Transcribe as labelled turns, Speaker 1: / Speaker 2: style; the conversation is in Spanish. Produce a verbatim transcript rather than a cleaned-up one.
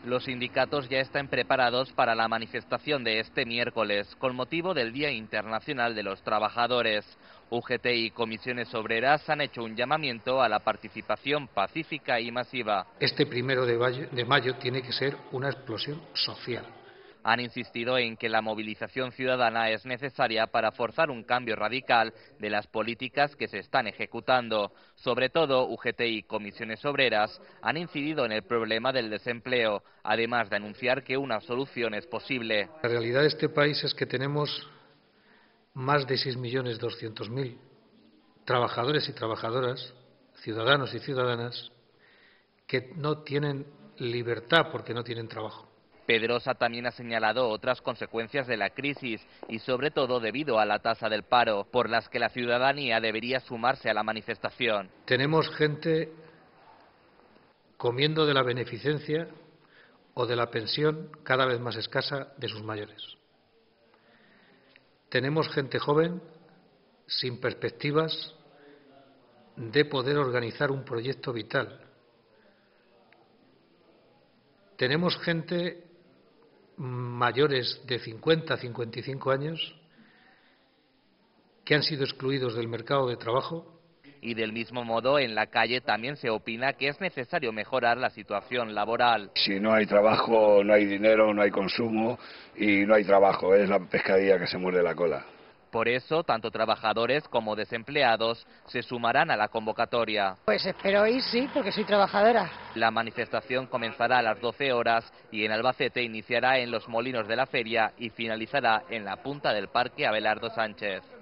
Speaker 1: Los sindicatos ya están preparados para la manifestación de este miércoles, con motivo del Día Internacional de los Trabajadores. U G T y comisiones obreras han hecho un llamamiento a la participación pacífica y masiva.
Speaker 2: Este primero de mayo, de mayo tiene que ser una explosión social.
Speaker 1: Han insistido en que la movilización ciudadana es necesaria para forzar un cambio radical de las políticas que se están ejecutando. Sobre todo, U G T y comisiones obreras han incidido en el problema del desempleo, además de anunciar que una solución es posible.
Speaker 2: La realidad de este país es que tenemos más de seis millones doscientos mil trabajadores y trabajadoras, ciudadanos y ciudadanas, que no tienen libertad porque no tienen trabajo.
Speaker 1: Pedrosa también ha señalado otras consecuencias de la crisis y sobre todo debido a la tasa del paro, por las que la ciudadanía debería sumarse a la manifestación.
Speaker 2: Tenemos gente comiendo de la beneficencia o de la pensión cada vez más escasa de sus mayores. Tenemos gente joven sin perspectivas de poder organizar un proyecto vital. Tenemos gente mayores de cincuenta a cincuenta y cinco años que han sido excluidos del mercado de trabajo.
Speaker 1: Y del mismo modo, en la calle también se opina que es necesario mejorar la situación laboral.
Speaker 3: Si no hay trabajo, no hay dinero, no hay consumo y no hay trabajo. Es la pescadilla que se muerde la cola.
Speaker 1: Por eso, tanto trabajadores como desempleados se sumarán a la convocatoria.
Speaker 4: Pues espero ir, sí, porque soy trabajadora.
Speaker 1: La manifestación comenzará a las doce horas y en Albacete iniciará en los Molinos de la Feria y finalizará en la punta del Parque Abelardo Sánchez.